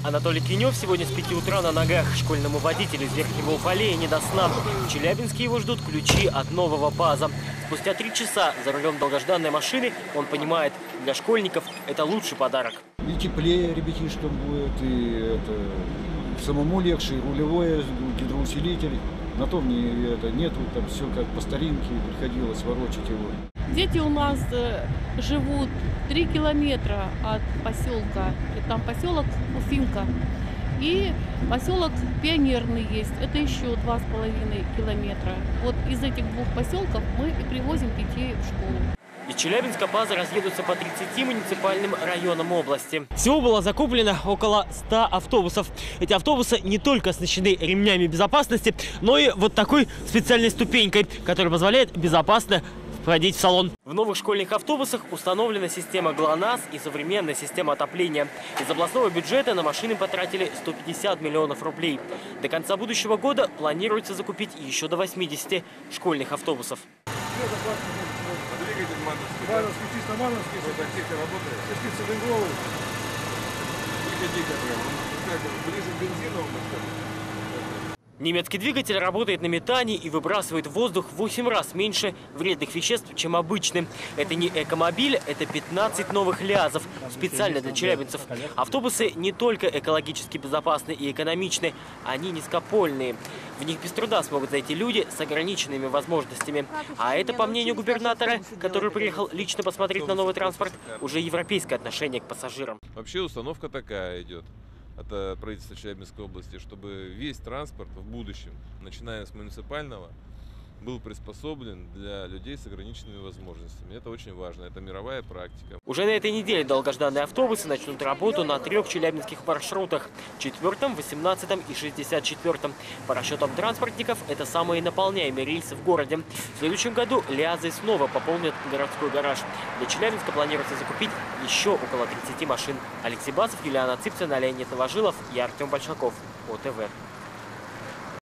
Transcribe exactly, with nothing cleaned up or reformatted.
Анатолий Кинев сегодня с пяти утра на ногах. Школьному водителю из Верхнего Уфалея не до сна. В Челябинске его ждут ключи от нового ПАЗа. Спустя три часа за рулем долгожданной машины он понимает, для школьников это лучший подарок. И теплее ребятишкам будет, и это самому легче, и рулевое, гидроусилитель. На том не, это, нету, там все как по старинке, приходилось ворочать его. Дети у нас живут три километра от поселка. Там поселок Уфимка и поселок Пионерный есть. Это еще два с половиной километра. Вот из этих двух поселков мы и привозим детей в школу. Из Челябинска ПАЗы разъедутся по тридцати муниципальным районам области. Всего было закуплено около ста автобусов. Эти автобусы не только оснащены ремнями безопасности, но и вот такой специальной ступенькой, которая позволяет безопасно входить в салон. В новых школьных автобусах установлена система ГЛОНАСС и современная система отопления. Из областного бюджета на машины потратили сто пятьдесят миллионов рублей. До конца будущего года планируется закупить еще до восьмидесяти школьных автобусов. Мановский, чисто Мановский, вот так тихо работает. Все спицы голову. Тихо-тихо прям. Ближе к бензину. Немецкий двигатель работает на метане и выбрасывает в воздух в восемь раз меньше вредных веществ, чем обычный. Это не экомобиль, это пятнадцать новых лязов, специально для челябинцев. Автобусы не только экологически безопасны и экономичны, они низкопольные. В них без труда смогут зайти люди с ограниченными возможностями. А это, по мнению губернатора, который приехал лично посмотреть на новый транспорт, уже европейское отношение к пассажирам. Вообще установка такая идет от правительства Челябинской области, чтобы весь транспорт в будущем, начиная с муниципального, был приспособлен для людей с ограниченными возможностями. Это очень важно, это мировая практика. Уже на этой неделе долгожданные автобусы начнут работу на трех челябинских маршрутах – четвертом, восемнадцатом и шестьдесят четвёртом. По расчетам транспортников, это самые наполняемые рейсы в городе. В следующем году лязы снова пополнят городской гараж. Для Челябинска планируется закупить еще около тридцати машин. Алексей Басов, Юлиана Цыпцина, Леонид Новожилов и Артем Большаков. ОТВ.